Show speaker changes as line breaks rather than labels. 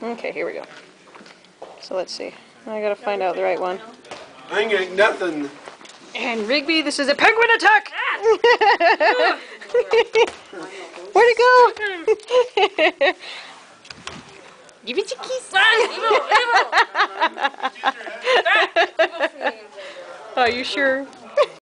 Okay, here we go. So let's see. I gotta find out the right one.
I ain't getting nothing.
And Rigby, this is a penguin attack! Where'd it go? Give it a kiss. Are you sure?